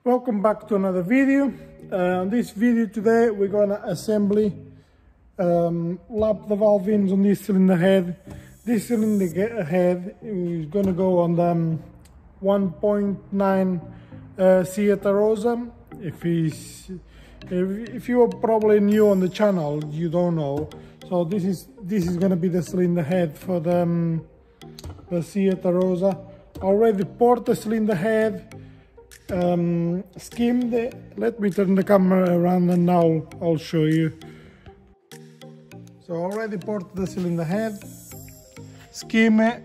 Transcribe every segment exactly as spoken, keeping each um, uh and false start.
Welcome back to another video. Uh, on this video today we're gonna assembly um, lap the valve ins on this cylinder head. This cylinder head is gonna go on the um, one point nine uh, Seat Arosa. If he's if, if you are probably new on the channel, you don't know. So this is this is gonna be the cylinder head for the um, the Seat Arosa. Already poured the cylinder head. Um, skimmed it. Let me turn the camera around and now I'll show you. So already poured the cylinder head, skim it,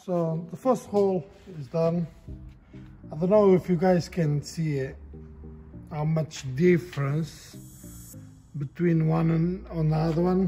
So the first hole is done. I don't know if you guys can see it, how much difference between one and another one.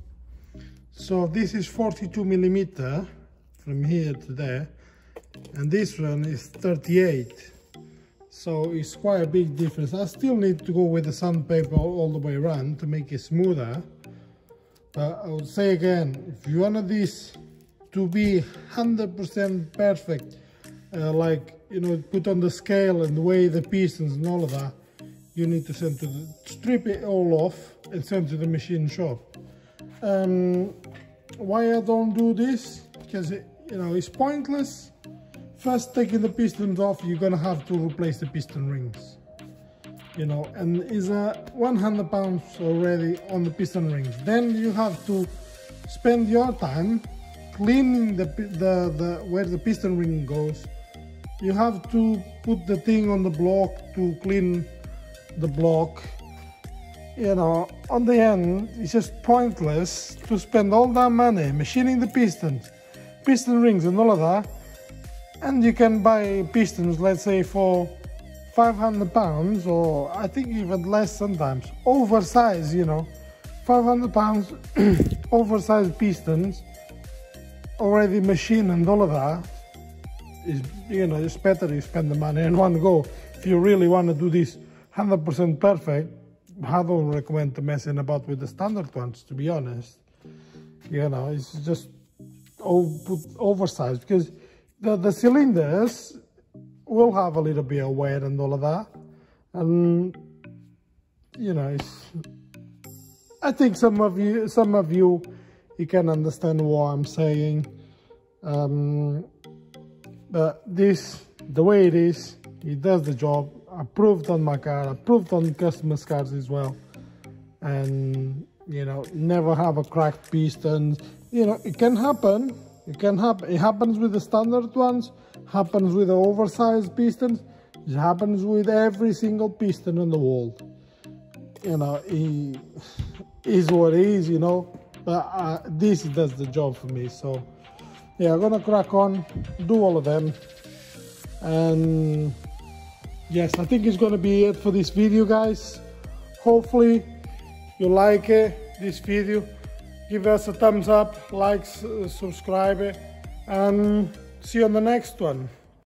So this is forty-two millimeter from here to there, and this one is thirty-eight. So it's quite a big difference. I still need to go with the sandpaper all the way around to make it smoother. But I would say again, if you want this to be one hundred percent perfect, uh, like, you know, put on the scale and weigh the pistons and all of that, you need to send to the, strip it all off and send to the machine shop. Um, why I don't do this? Because, it, you know, it's pointless. First, taking the pistons off, you're gonna have to replace the piston rings. You know, and it's a one hundred pounds already on the piston rings. Then you have to spend your time cleaning the, the, the where the piston ring goes. You have to put the thing on the block to clean the block. You know, on the end, it's just pointless to spend all that money machining the pistons, piston rings and all of that. And you can buy pistons, let's say for five hundred pounds, or I think even less sometimes, oversized, you know, five hundred pounds oversized pistons, already machined and all of that. Is, you know, it's better you spend the money in one go. If you really want to do this one hundred percent perfect, I don't recommend messing about with the standard ones, to be honest. You know, it's just oversized, because the, the cylinders will have a little bit of wear and all of that. And, you know, it's, I think some of you, some of you, you can understand what I'm saying. Um, But this, the way it is, it does the job. Approved on my car, approved on customers' cars as well. And, you know, never have a cracked piston. You know, it can happen. It can happen. It happens with the standard ones, happens with the oversized pistons, it happens with every single piston on the world. You know, it is what it is, you know. But uh, this does the job for me, so. Yeah, I'm gonna crack on, do all of them, and yes, I think it's gonna be it for this video, guys. Hopefully you like it, this video. Give us a thumbs up, like, subscribe, and see you on the next one.